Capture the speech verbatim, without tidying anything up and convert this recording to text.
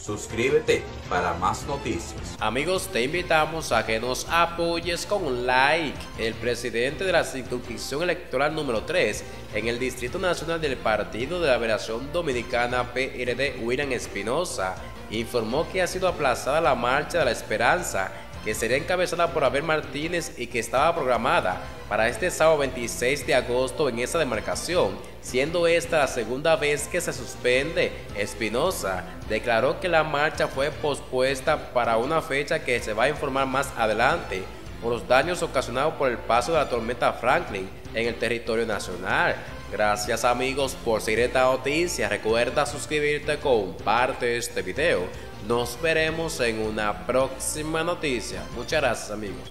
Suscríbete para más noticias. Amigos, te invitamos a que nos apoyes con un like. El presidente de la circunscripción electoral número tres en el Distrito Nacional del Partido de la Liberación Dominicana P R D, William Espinosa, informó que ha sido aplazada la Marcha de la Esperanza, que sería encabezada por Abel Martínez y que estaba programada para este sábado veintiséis de agosto en esa demarcación, siendo esta la segunda vez que se suspende. Espinosa declaró que la marcha fue pospuesta para una fecha que se va a informar más adelante por los daños ocasionados por el paso de la tormenta Franklin en el territorio nacional. Gracias amigos por seguir esta noticia. Recuerda suscribirte, comparte este video. Nos veremos en una próxima noticia. Muchas gracias amigos.